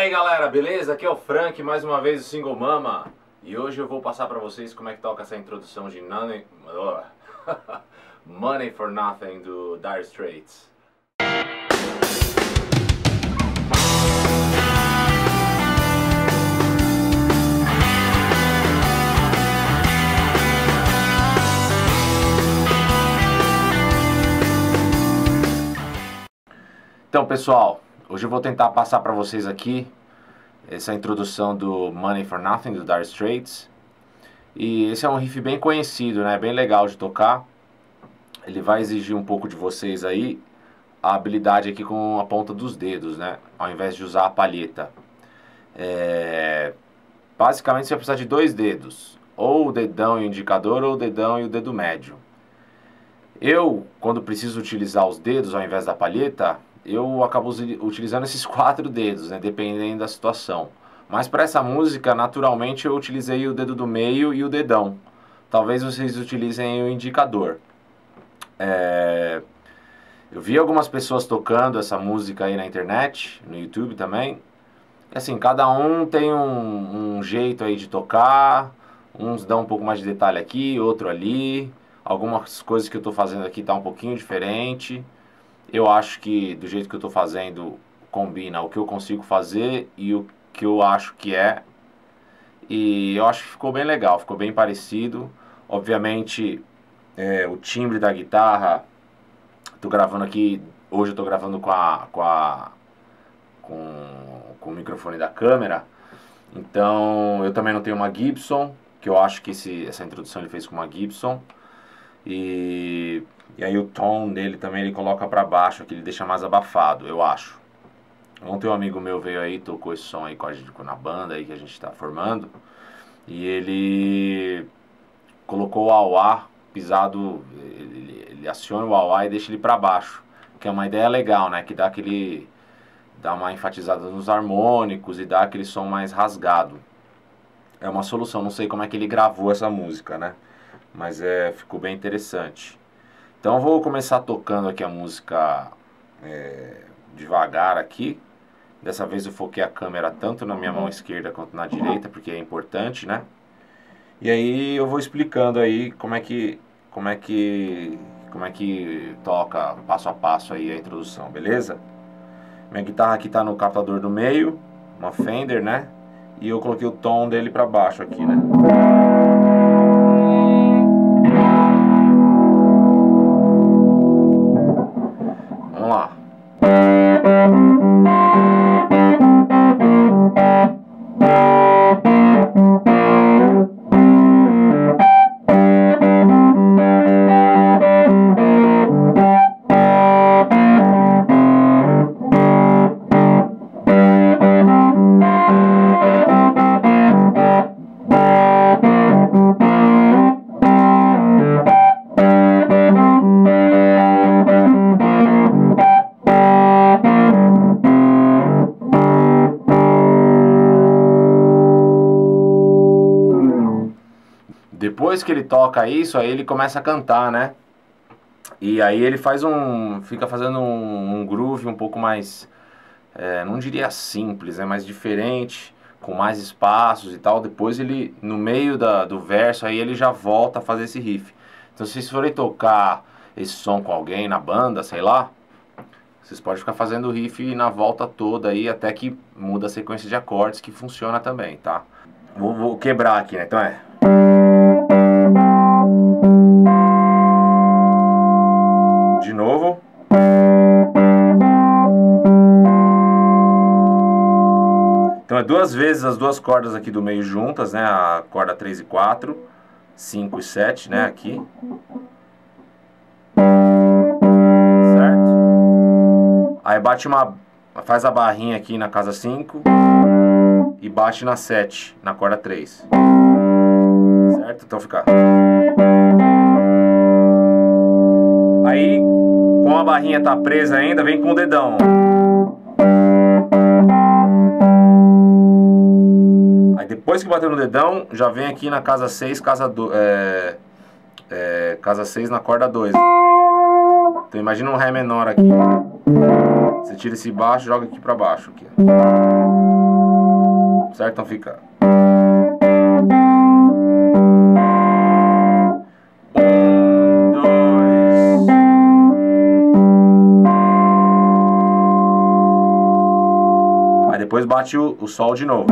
aí galera, beleza? Aqui é o Frank, mais uma vez o Single Mama. E hoje eu vou passar pra vocês como é que toca essa introdução de Money for Nothing do Dire Straits. Então pessoal, hoje eu vou tentar passar para vocês aqui essa introdução do Money for Nothing do Dire Straits. E esse é um riff bem conhecido, né? Bem legal de tocar. Ele vai exigir um pouco de vocês aí a habilidade aqui com a ponta dos dedos, né? Ao invés de usar a palheta. Basicamente você vai precisar de dois dedos, ou o dedão e o indicador, ou o dedão e o dedo médio. Eu, quando preciso utilizar os dedos ao invés da palheta, eu acabo utilizando esses 4 dedos, né, dependendo da situação. Mas para essa música, naturalmente, eu utilizei o dedo do meio e o dedão. Talvez vocês utilizem o indicador. Eu vi algumas pessoas tocando essa música aí na internet, no YouTube também. Assim, cada um tem um jeito aí de tocar. Uns dão um pouco mais de detalhe aqui, outro ali. Algumas coisas que eu estou fazendo aqui tá um pouquinho diferente. Eu acho que do jeito que eu estou fazendo combina o que eu consigo fazer e o que eu acho que é. E eu acho que ficou bem legal, ficou bem parecido. Obviamente o timbre da guitarra, estou gravando aqui, hoje eu estou gravando com o microfone da câmera. Então eu também não tenho uma Gibson, que eu acho que essa introdução ele fez com uma Gibson. E aí o tom dele também ele coloca pra baixo, que ele deixa mais abafado, eu acho. Ontem um amigo meu veio aí, tocou esse som aí com a gente, na banda aí que a gente tá formando. E ele colocou o wah-wah pisado, ele aciona o wah-wah e deixa ele pra baixo. Que é uma ideia legal, né? Que dá uma enfatizada nos harmônicos e dá aquele som mais rasgado. É uma solução, não sei como é que ele gravou essa música, né? Mas ficou bem interessante. Então eu vou começar tocando aqui a música devagar aqui. Dessa vez eu foquei a câmera tanto na minha mão esquerda quanto na direita, porque é importante, né? E aí eu vou explicando aí como é que toca passo a passo aí a introdução, beleza? Minha guitarra aqui tá no captador do meio, uma Fender, né? E eu coloquei o tom dele pra baixo aqui, né? Vamos lá. Depois que ele toca isso, aí ele começa a cantar, né? E aí ele fica fazendo um groove um pouco mais, não diria simples, né? Mais diferente, com mais espaços e tal. Depois ele, no meio do verso, aí ele já volta a fazer esse riff. Então se vocês forem tocar esse som com alguém na banda, sei lá, vocês podem ficar fazendo o riff na volta toda aí, até que muda a sequência de acordes, que funciona também, tá? Vou quebrar aqui, né? Então de novo. Então é 2 vezes as 2 cordas aqui do meio juntas, né? A corda 3 e 4, 5 e 7, né? Aqui. Certo? Aí faz a barrinha aqui na casa 5 e bate na 7, na corda 3. Certo? Então fica. Aí, como a barrinha tá presa ainda, vem com o dedão. Aí depois que bateu no dedão, já vem aqui na casa 6, casa 6 na corda 2. Então imagina um Ré menor aqui. Você tira esse baixo e joga aqui pra baixo. Aqui. certo? Então fica... Depois bate o Sol de novo.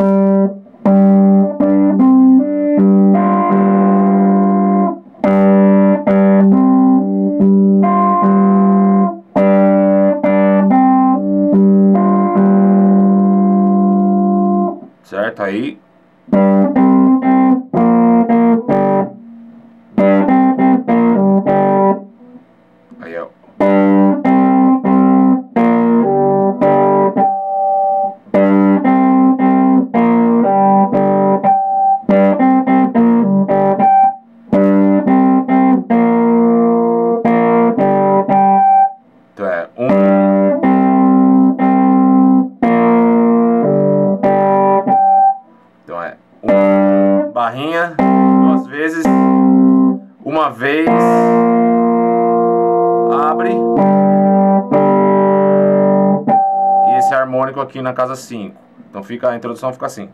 Certo? Aí... Aí, ó. Então é Então é barrinha, 2 vezes, uma vez, abre, e esse harmônico aqui na casa 5. Então fica, a introdução fica assim.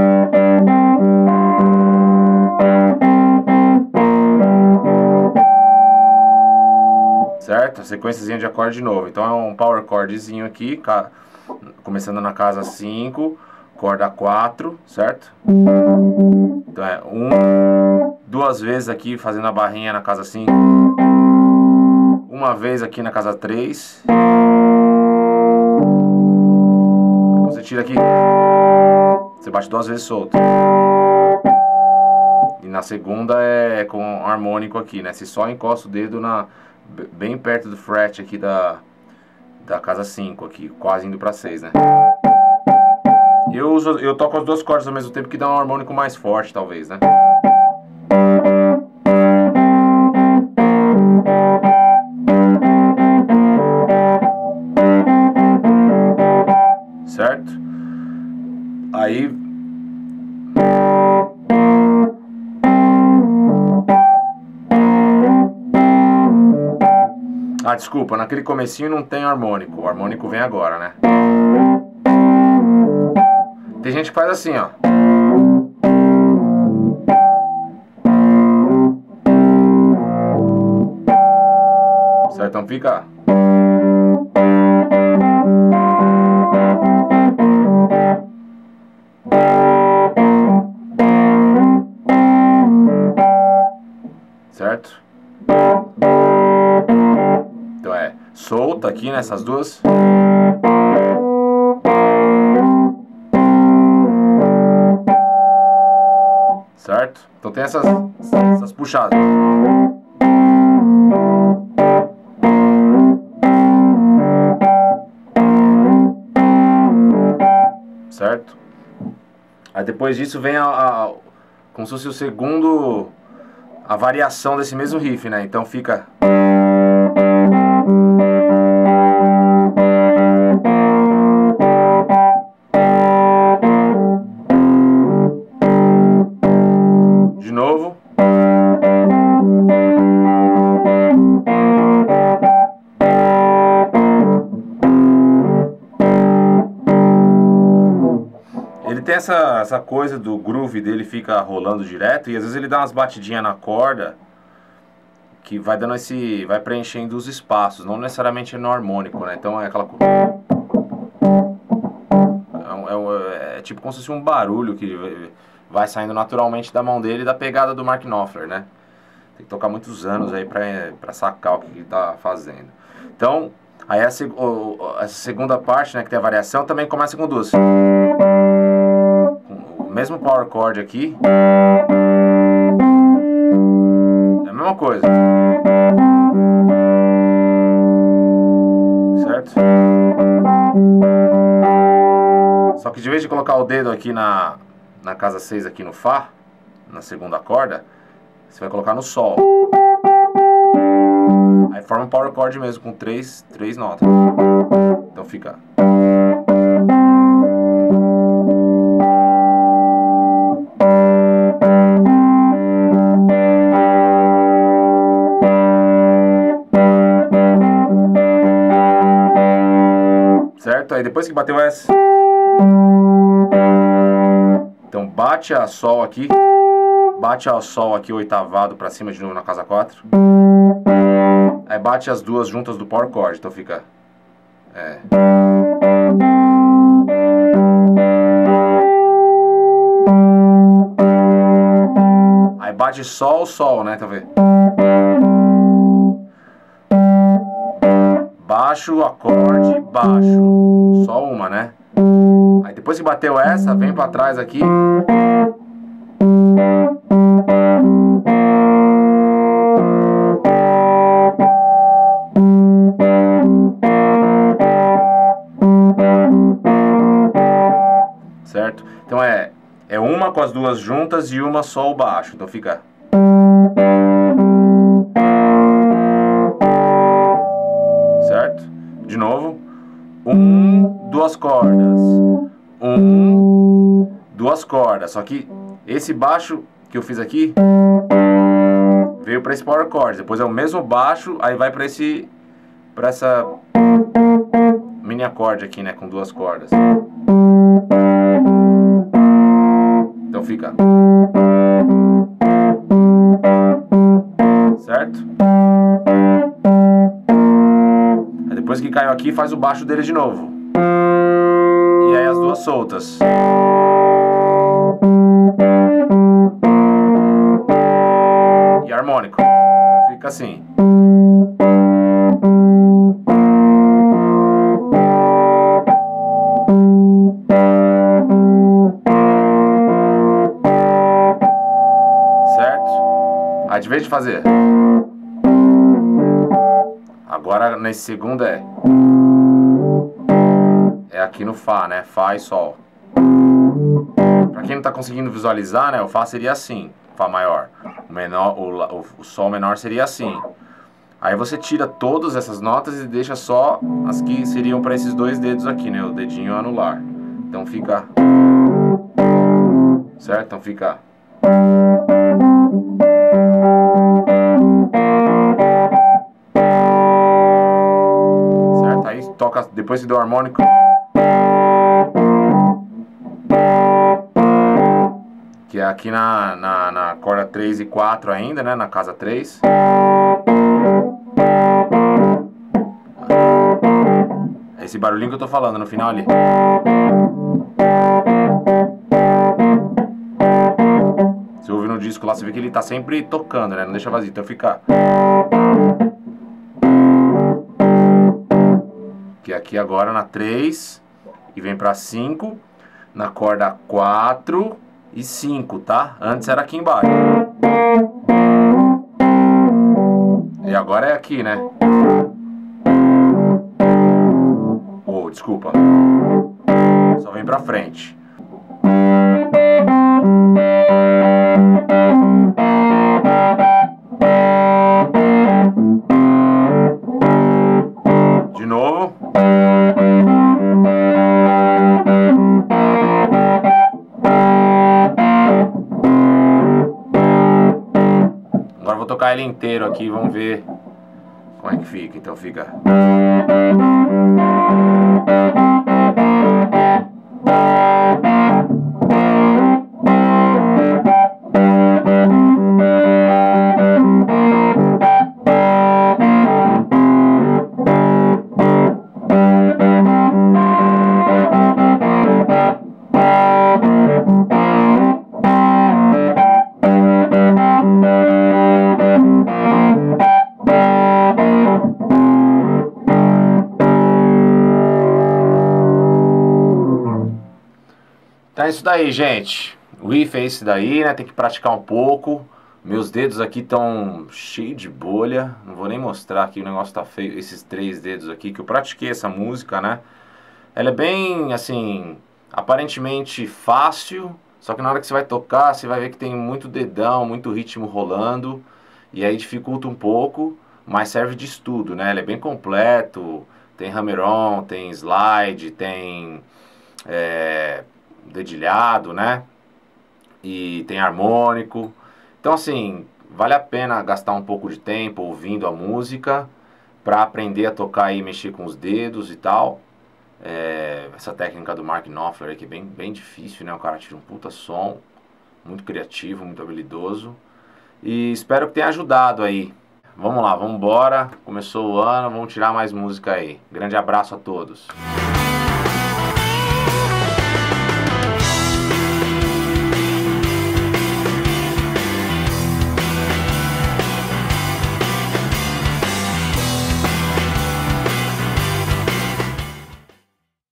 Certo? A sequenciazinha de acorde de novo. Então é um power chordzinho aqui, começando na casa 5, corda 4, certo? Então é 2 vezes aqui fazendo a barrinha na casa 5, uma vez aqui na casa 3. Você tira aqui, você bate 2 vezes solto. E na segunda é com harmônico aqui, né? Você só encosta o dedo bem perto do fret aqui da casa 5 aqui, quase indo pra 6, né? Eu toco as 2 cordas ao mesmo tempo, que dá um harmônico mais forte, talvez, né? Certo? Aí... Ah, desculpa, naquele comecinho não tem harmônico. O harmônico vem agora, né? Tem gente que faz assim, ó. Certo? Então fica... Certo? Então é solta aqui nessas duas. Certo? Então tem essas puxadas. Certo? Aí depois disso vem como se fosse o segundo... a variação desse mesmo riff, né? Então fica... De novo. Ele tem essa coisa do groove dele, fica rolando direto, e às vezes ele dá umas batidinhas na corda que vai dando vai preenchendo os espaços, não necessariamente no harmônico, né? Então é aquela coisa... É tipo como se fosse um barulho que vai saindo naturalmente da mão dele, da pegada do Mark Knopfler, né? Tem que tocar muitos anos aí pra sacar o que ele tá fazendo. Então, aí essa segunda parte, né, que tem a variação, também começa com 2. O mesmo power chord aqui. É a mesma coisa. Certo? Só que de vez de colocar o dedo aqui na casa 6 aqui no Fá, na segunda corda, você vai colocar no Sol. Aí forma um power chord mesmo, com três notas. Então fica... Certo? Aí depois que bateu essa... Então bate a Sol aqui, bate a Sol aqui oitavado pra cima de novo na casa 4. Aí bate as duas juntas do power chord, então fica... Aí bate Sol, Sol, né? Então vê. Baixo, acorde, baixo. Só uma, né? Aí depois que bateu essa, vem pra trás aqui. Certo? Então é uma com as duas juntas e uma só o baixo. Então fica... Certo? De novo. 1, 2 cordas. 1, 2 cordas. Só que esse baixo que eu fiz aqui veio para esse power chord. Depois é o mesmo baixo, aí vai para essa mini acorde aqui, né, com 2 cordas. Então fica... Certo? Aí depois que caiu aqui, faz o baixo dele de novo. E aí as duas soltas. E harmônico. Então fica assim. Aí de vez de fazer... Agora nesse segundo é aqui no Fá, né? Fá e Sol. Pra quem não tá conseguindo visualizar, né? O Fá seria assim, Fá maior. O menor, o Sol menor seria assim. Aí você tira todas essas notas e deixa só as que seriam para esses dois dedos aqui, né? O dedinho anular. Então fica... Certo? Então fica... Certo? Aí toca, depois que deu o harmônico... Que é aqui na corda 3 e 4 ainda, né? Na casa 3. Esse barulhinho que eu tô falando no final ali. Você ouve no disco lá, você vê que ele tá sempre tocando, né? Não deixa vazio, então fica... Que é aqui agora na 3 e vem pra 5, na corda 4 e 5, tá? Antes era aqui embaixo. E agora é aqui, né? Oh, desculpa. Só vem pra frente. De novo. Agora eu vou tocar ele inteiro aqui, vamos ver como é que fica. Então fica... Então é isso daí, gente. O riff é esse daí, né? Tem que praticar um pouco. Meus dedos aqui estão cheios de bolha. Não vou nem mostrar aqui, o negócio tá feio. Esses 3 dedos aqui, que eu pratiquei essa música, né? Ela é bem, assim, aparentemente fácil. Só que na hora que você vai tocar, você vai ver que tem muito dedão, muito ritmo rolando. E aí dificulta um pouco, mas serve de estudo, né? Ele é bem completo. Tem hammer-on, tem slide, tem... dedilhado, né? E tem harmônico. Então assim, vale a pena gastar um pouco de tempo ouvindo a música para aprender a tocar e mexer com os dedos e tal. essa técnica do Mark Knopfler, que é bem difícil, né? O cara tira um puta som, muito criativo, muito habilidoso. E espero que tenha ajudado aí. Vamos lá, vamos embora. Começou o ano, vamos tirar mais música aí. Grande abraço a todos.